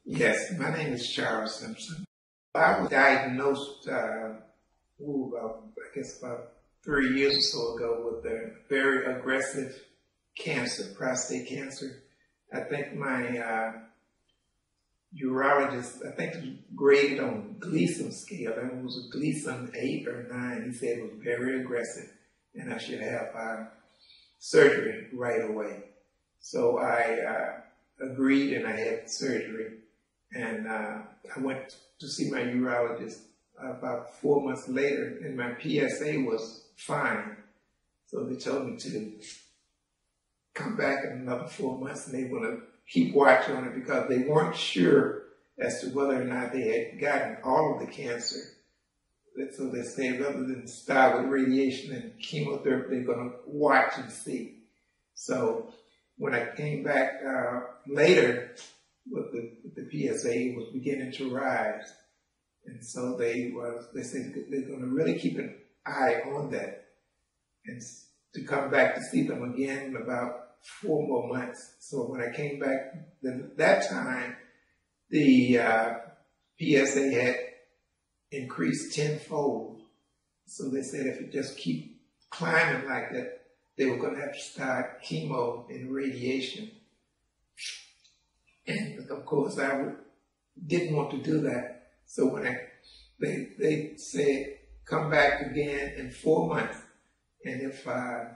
Yes, my name is Charles Simpson. I was diagnosed, about 3 years or so ago with a very aggressive cancer, prostate cancer. I think my urologist, graded on Gleason scale, and it was a Gleason 8 or 9. He said it was very aggressive, and I should have surgery right away. So I agreed, and I had surgery. And I went to see my urologist about 4 months later, and my PSA was fine. So they told me to come back in another 4 months, and they want to keep watch on it because they weren't sure as to whether or not they had gotten all of the cancer. So they said rather than start with radiation and chemotherapy, they're going to watch and see. So when I came back later, with the PSA was beginning to rise, and so they said they're going to really keep an eye on that, and to come back to see them again in about 4 more months. So when I came back that time, the PSA had increased tenfold. So they said if it just keep climbing like that, they were going to have to start chemo and radiation. And of course, I didn't want to do that. So when they said, come back again in 4 months, and if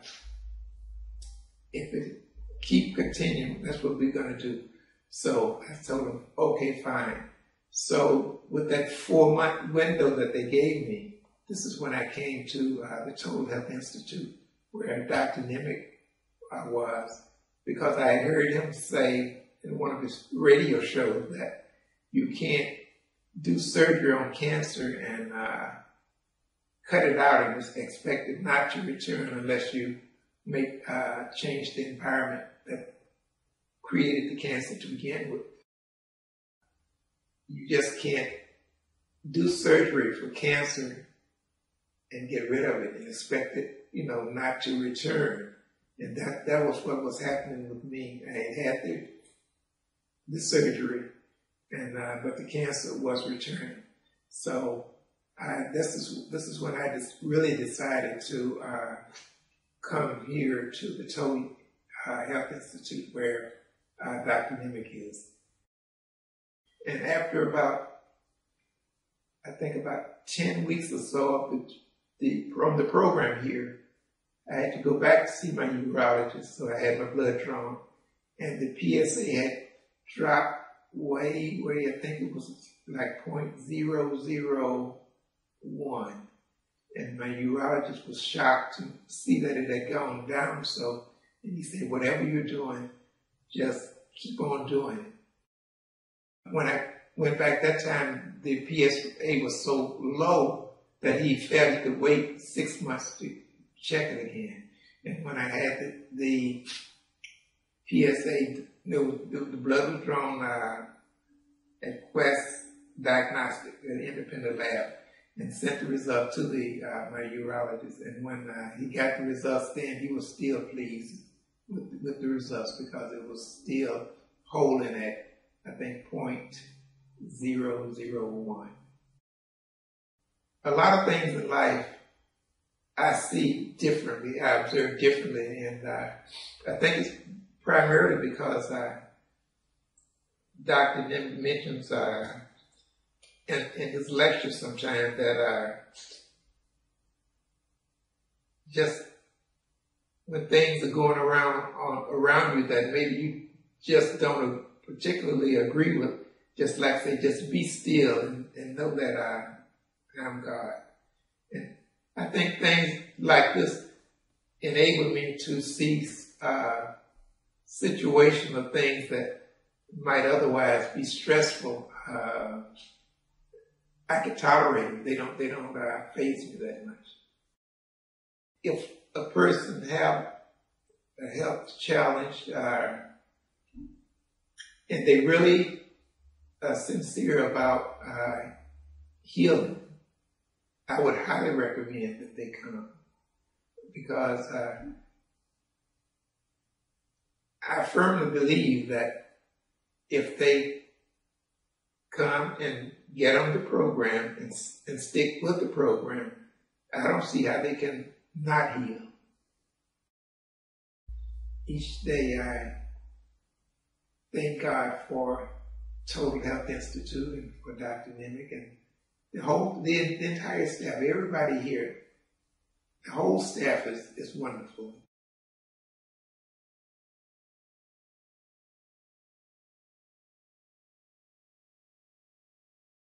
it keep continuing, that's what we're going to do. So I told them, okay, fine. So with that 4-month window that they gave me, this is when I came to the Total Health Institute, where Dr. Nemec was, because I had heard him say in one of his radio shows that you can't do surgery on cancer and cut it out and just expect it not to return unless you make change the environment that created the cancer to begin with. You just can't do surgery for cancer and get rid of it and expect it, not to return. And that was what was happening with me. I had the surgery, and but the cancer was returning. So this is when I just really decided to come here to the Total Health Institute, where Dr. Nemec is. And after about 10 weeks or so from the program here, I had to go back to see my urologist. So I had my blood drawn, and the PSA had dropped way, I think it was like 0.001. And my urologist was shocked to see that it had gone down. And he said, whatever you're doing, just keep on doing it. When I went back that time, the PSA was so low that he felt he could wait 6 months to check it again. And when I had the PSA, the blood was drawn at Quest Diagnostic, an independent lab, and sent the result to my urologist. And when he got the results, then he was still pleased with the results because it was still holding at, I think, 0.001. A lot of things in life I see differently, I observe differently, and I think it's primarily because Dr. Nemec mentions in his lectures sometimes that just when things are going around you that maybe you just don't particularly agree with, just like say, just be still and know that I'm God. And I think things like this enable me to see situational things that might otherwise be stressful. I can tolerate them. They don't faze me that much. If a person have a health challenge and they really are sincere about healing, I would highly recommend that they come, because I firmly believe that if they come and get on the program and stick with the program, I don't see how they can not heal. Each day I thank God for Total Health Institute and for Dr. Nimick and the entire staff, everybody here. The whole staff is wonderful.